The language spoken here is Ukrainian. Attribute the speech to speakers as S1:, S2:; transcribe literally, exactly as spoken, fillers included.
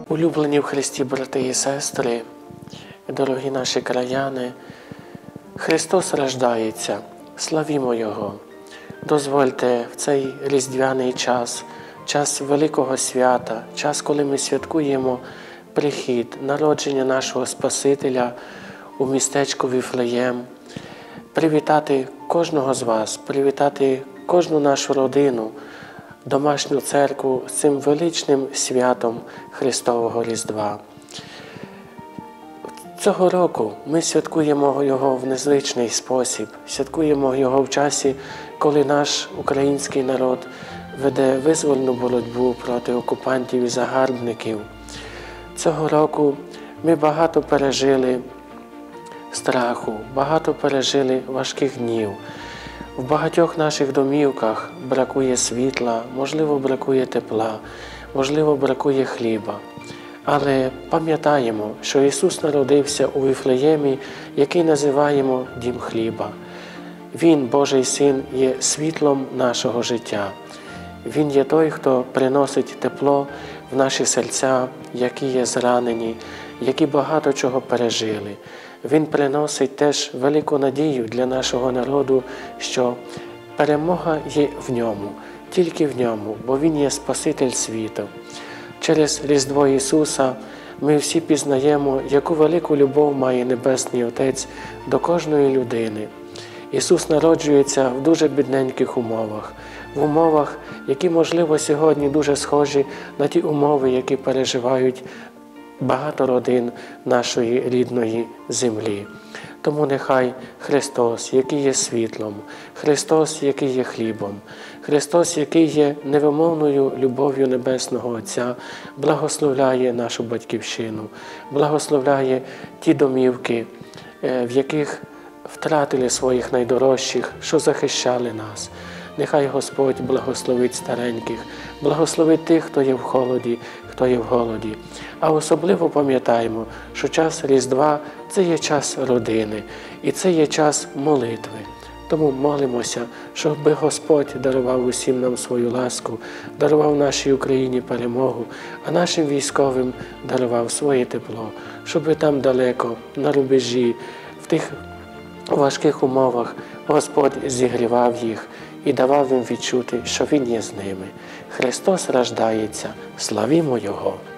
S1: Улюблені в Христі брати і сестри, дорогі наші краяни, Христос рождається, славімо Його. Дозвольте в цей різдвяний час, час великого свята, час, коли ми святкуємо прихід, народження нашого Спасителя у містечко Віфлеєм, привітати кожного з вас, привітати кожну нашу родину, домашню церкву з цим величним святом Христового Різдва. Цього року ми святкуємо Його в незвичний спосіб, святкуємо Його в часі, коли наш український народ веде визвольну боротьбу проти окупантів і загарбників. Цього року ми багато пережили страху, багато пережили важких днів. В багатьох наших домівках бракує світла, можливо, бракує тепла, можливо, бракує хліба. Але пам'ятаємо, що Ісус народився у Віфлеємі, який називаємо Дім хліба. Він, Божий Син, є світлом нашого життя. Він є той, хто приносить тепло в наші серця, які є зранені, які багато чого пережили. Він приносить теж велику надію для нашого народу, що перемога є в Ньому, тільки в Ньому, бо Він є Спаситель світу. Через Різдво Ісуса ми всі пізнаємо, яку велику любов має Небесний Отець до кожної людини. Ісус народжується в дуже бідненьких умовах, в умовах, які, можливо, сьогодні дуже схожі на ті умови, які переживають багато родин нашої рідної землі. Тому нехай Христос, який є світлом, Христос, який є хлібом, Христос, який є невимовною любов'ю Небесного Отця, благословляє нашу Батьківщину, благословляє ті домівки, в яких втратили своїх найдорожчих, що захищали нас. Нехай Господь благословить стареньких, благословить тих, хто є в холоді, хто є в голоді. А особливо пам'ятаємо, що час Різдва – це є час родини, і це є час молитви. Тому молимося, щоб Господь дарував усім нам свою ласку, дарував нашій Україні перемогу, а нашим військовим дарував своє тепло, щоб там далеко, на рубежі, в тих важких умовах Господь зігрівав їх і давав їм відчути, що Він є з ними. Христос рождається, славімо Його!